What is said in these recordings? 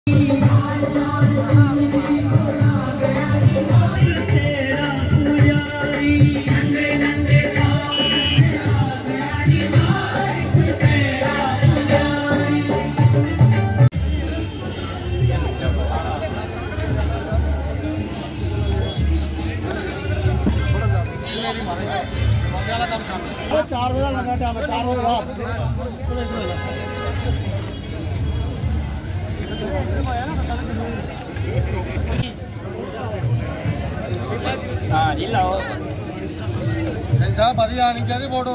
4 बजे लगा टाइम 4 बजे रात हाँ जी लाओ साहब बढ़िया आनी चाहिए फोटो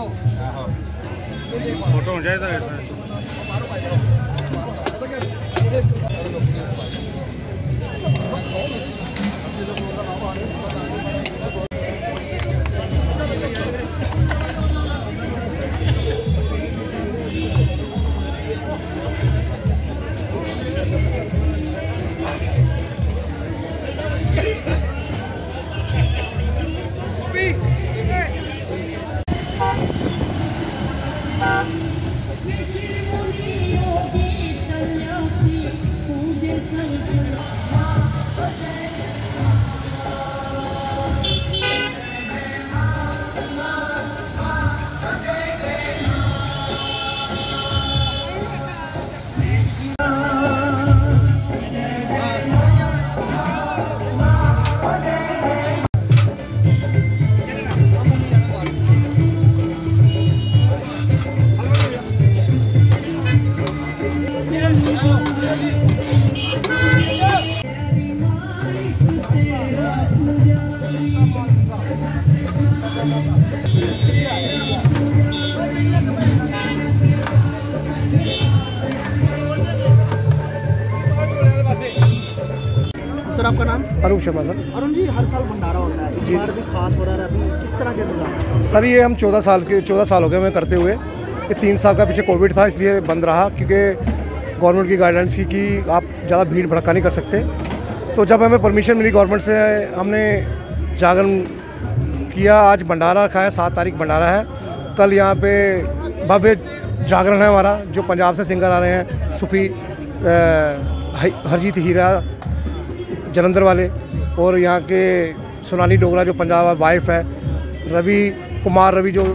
फोटो होना चाहिए सर आपका नाम? अरुण शर्मा सर। अरुण जी, हर साल भंडारा होता है, इस बार भी खास हो रहा है, अभी किस तरह के इंतजाम? सर ये हम 14 साल हो गए हमें करते हुए। ये 3 साल का पीछे कोविड था इसलिए बंद रहा, क्योंकि गवर्नमेंट की गाइडलाइंस कि आप ज़्यादा भीड़ भड़का नहीं कर सकते। तो जब हमें परमिशन मिली गवर्नमेंट से, हमने जागरण किया। आज भंडारा रखा है, 7 तारीख भंडारा है। कल यहाँ पे भव्य जागरण है हमारा, जो पंजाब से सिंगर आ रहे हैं, सूफी हरजीत हीरा जलंधर वाले, और यहाँ के सोनाली डोगरा जो पंजाब वाइफ है, रवि जो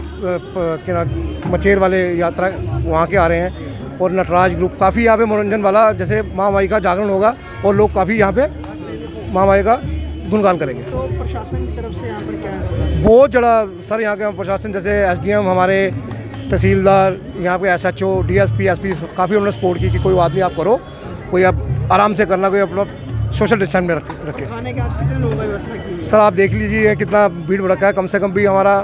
मचेर वाले यात्रा वहाँ के आ रहे हैं, और नटराज ग्रुप। काफ़ी यहाँ पे मनोरंजन वाला, जैसे महामाई का जागरण होगा और लोग काफ़ी यहाँ पे महामाई का गुणगान करेंगे। तो प्रशासन की तरफ से यहाँ पर क्या है? बहुत जड़ा सर यहाँ के प्रशासन, जैसे SDM, हमारे तहसीलदार, यहाँ पे SHO, DSP, SP, काफ़ी उन्होंने सपोर्ट की कि कोई बात नहीं, आप करो, कोई आप आराम से करना, कोई अपना सोशल डिस्टेंस में रखे। खाने के आज कितने लोगों की व्यवस्था की? सर आप देख लीजिए कितना भीड़ भड़का है, कम से कम भी हमारा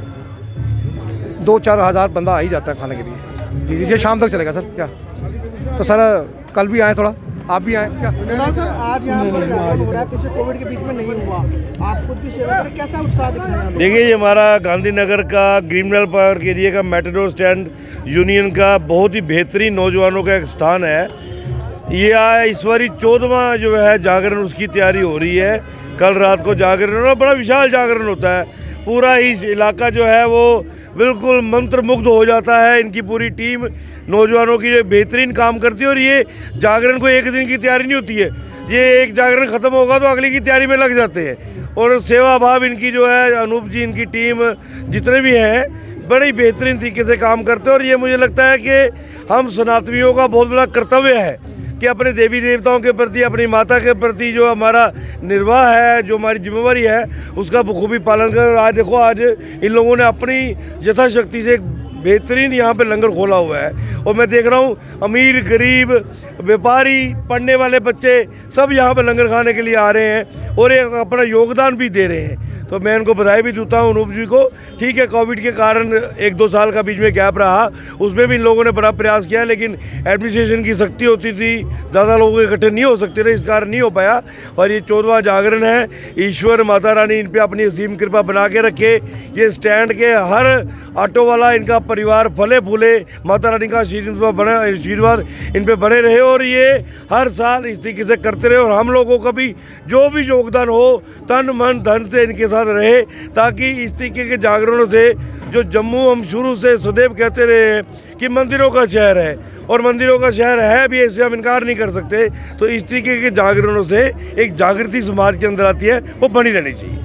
2-4 हज़ार बंदा आ ही जाता है खाने के लिए। जी ये शाम तक चलेगा सर। क्या तो सर कल भी आए, थोड़ा आप भी आए क्या? सर आज यहाँ पर जागरण हो रहा है, पीछे कोविड के बीच में नहीं हुआ, आप खुद भी सेवा करें, कैसा उत्साह दिख रहा है? देखिए, ये हमारा गांधीनगर का ग्रीनवेल पार्क एरिया का मेट्रो स्टैंड यूनियन का बहुत ही बेहतरीन नौजवानों का एक स्थान है। ये इस बारी 14वां जो है जागरण, उसकी तैयारी हो रही है। कल रात को जागरण, और बड़ा विशाल जागरण होता है। पूरा ही इलाका जो है वो बिल्कुल मंत्रमुग्ध हो जाता है। इनकी पूरी टीम नौजवानों की बेहतरीन काम करती है। और ये जागरण को एक दिन की तैयारी नहीं होती है, ये एक जागरण ख़त्म होगा तो अगली की तैयारी में लग जाते हैं। और सेवा भाव इनकी जो है, अनूप जी, इनकी टीम जितने भी हैं, बड़ी बेहतरीन तरीके से काम करते हैं। और ये मुझे लगता है कि हम सनातनियों का बहुत बड़ा कर्तव्य है कि अपने देवी देवताओं के प्रति, अपनी माता के प्रति जो हमारा निर्वाह है, जो हमारी जिम्मेवारी है, उसका बखूबी पालन करें। आज देखो, आज इन लोगों ने अपनी यथाशक्ति से एक बेहतरीन यहाँ पे लंगर खोला हुआ है। और मैं देख रहा हूँ अमीर, गरीब, व्यापारी, पढ़ने वाले बच्चे सब यहाँ पे लंगर खाने के लिए आ रहे हैं और एक अपना योगदान भी दे रहे हैं। तो मैं इनको बधाई भी देता हूँ अनूप जी को। ठीक है, कोविड के कारण 1-2 साल का बीच में गैप रहा, उसमें भी इन लोगों ने बड़ा प्रयास किया, लेकिन एडमिनिस्ट्रेशन की सख्ती होती थी, ज़्यादा लोगों के इकट्ठे नहीं हो सकते थे, इस कारण नहीं हो पाया। और ये 14वां जागरण है। ईश्वर माता रानी इन पे अपनी असीम कृपा बना के रखे। ये स्टैंड के हर ऑटो वाला, इनका परिवार फले फूले, माता रानी का आशीर्वाद इन पे बने रहे और ये हर साल इस तरीके से करते रहे। और हम लोगों का भी जो भी योगदान हो, तन मन धन से इनके साथ रहे, ताकि इस तरीके के जागरणों से, जो जम्मू हम शुरू से सदैव कहते रहे हैं कि मंदिरों का शहर है, और मंदिरों का शहर है भी, इससे हम इनकार नहीं कर सकते। तो इस तरीके के जागरणों से एक जागृति समाज के अंदर आती है, वो बनी रहनी चाहिए।